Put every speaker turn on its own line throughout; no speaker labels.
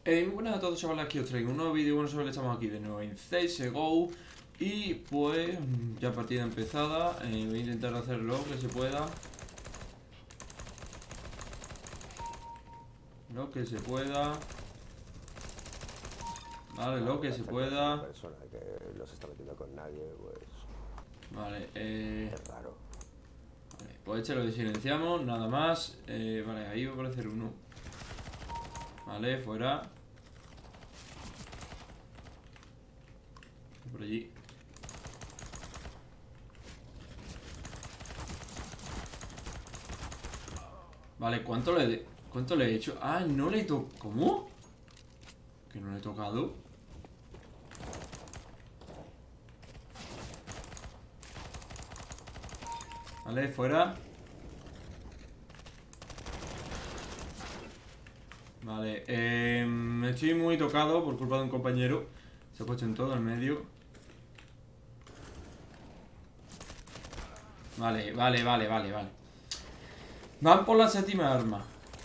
Muy buenas a todos, chavales, aquí os traigo un nuevo vídeo. Bueno, chavales, estamos aquí de nuevo en CSGO. Y pues, ya partida empezada. Voy a intentar hacer lo que se pueda. Lo que se pueda. Vale, lo que se pueda.
Una persona que no se está metiendo con nadie, pues...
Vale,
es raro.
vale, pues este lo silenciamos, nada más. Vale, ahí va a aparecer uno. Vale, fuera. Por allí. Vale, ¿cuánto le he hecho? Ah, no le he tocado. ¿Cómo? ¿Que no le he tocado? Vale, fuera. Vale, estoy muy tocado por culpa de un compañero. Se ha puesto en todo el medio. Vale. Van por la séptima arma.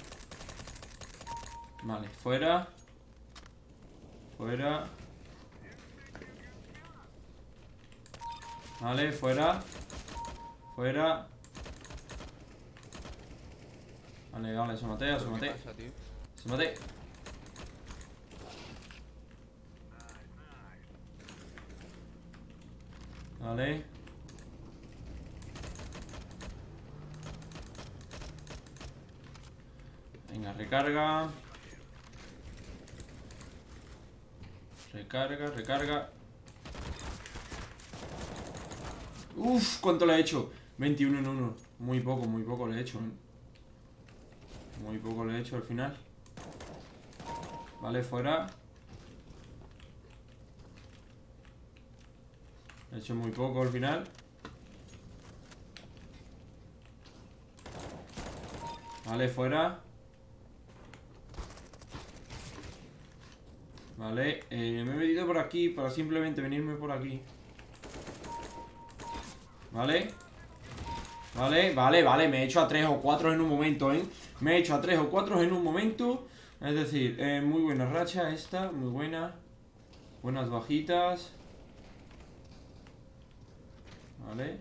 Vale, fuera. Fuera. Vale, fuera. Fuera. Vale, se maté. Se maté. Vale. Venga, recarga. Recarga. Uf, ¿cuánto le he hecho? 21 en 1. Muy poco le he hecho, ¿eh? Muy poco le he hecho al final. Vale, fuera. He hecho muy poco al final. Vale, fuera. Vale, me he metido por aquí para simplemente venirme por aquí. Vale. Vale, me he hecho a 3 o 4 en un momento, ¿eh? Me he hecho a 3 o 4 en un momento. Es decir, muy buena racha esta, muy buena. Buenas bajitas. Vale.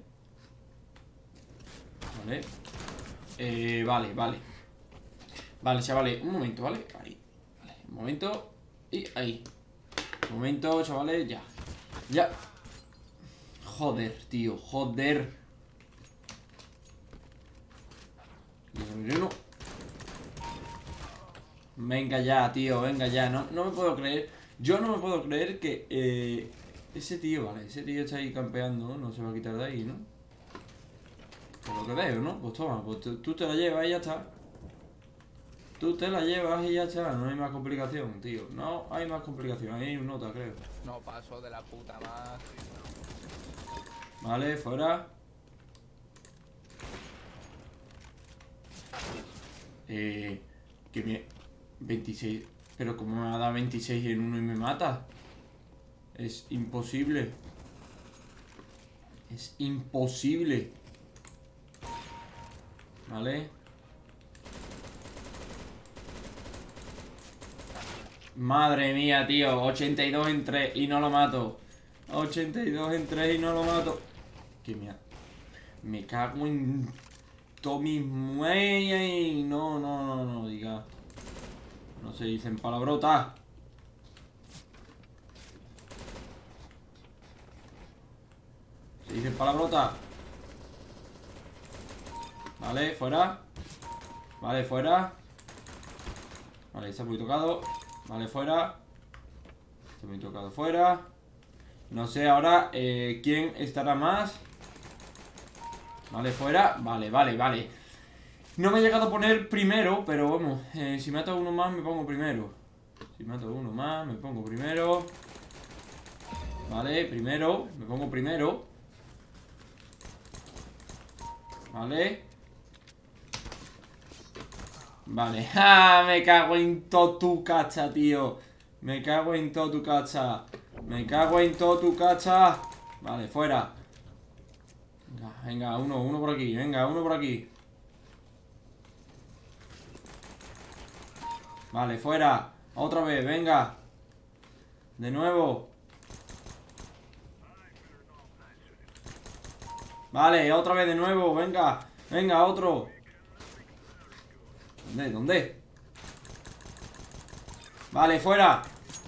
Vale, chavales, un momento, ¿vale? Ahí. Vale, un momento. Y ahí. Un momento, chavales, ya. Joder, tío, joder. Venga ya, tío, venga ya. No me puedo creer. Yo no me puedo creer que ese tío está ahí campeando. No se va a quitar de ahí, ¿no? Por lo que veo, ¿no? Pues toma, pues tú te la llevas y ya está. Tú te la llevas y ya está. No hay más complicación, tío. No hay más complicación. Ahí hay un nota, creo.
No paso de la puta madre.
Vale, fuera. Que me... 26... Pero ¿cómo me va a dar 26 en uno y me mata? Es imposible. Es imposible. Vale. Madre mía, tío. 82 en 3 y no lo mato. 82 en 3 y no lo mato. Que me cago en... Tommy Muey. No diga. No se dicen palabrotas. Se dicen palabrotas. Vale, fuera. Vale, fuera. Vale, está muy tocado. Vale, fuera. Está muy tocado fuera. No sé ahora quién estará más. Vale, fuera. Vale. No me he llegado a poner primero, pero vamos, si mato a uno más me pongo primero. Si mato a uno más me pongo primero. Vale, primero. Me pongo primero. Vale. Vale. ¡Ja! Me cago en todo tu cacha, tío. Me cago en todo tu cacha. Vale, fuera. Venga, uno por aquí. Vale, fuera. Otra vez, venga. De nuevo. Vale, otra vez de nuevo, venga. Venga, otro. ¿Dónde? ¿Dónde? Vale, fuera.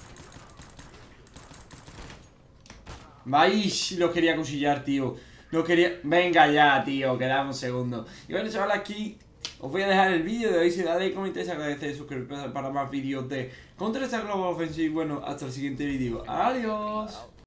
Vais, lo quería cuchillar, tío. Lo quería... Venga ya, tío, quedamos un segundo. Y bueno, chavales, aquí os voy a dejar el vídeo de hoy. Si dale, comentáis, agradecer, suscribiros para más vídeos de Counter-Strike Global Offensive. Bueno, hasta el siguiente vídeo. Adiós.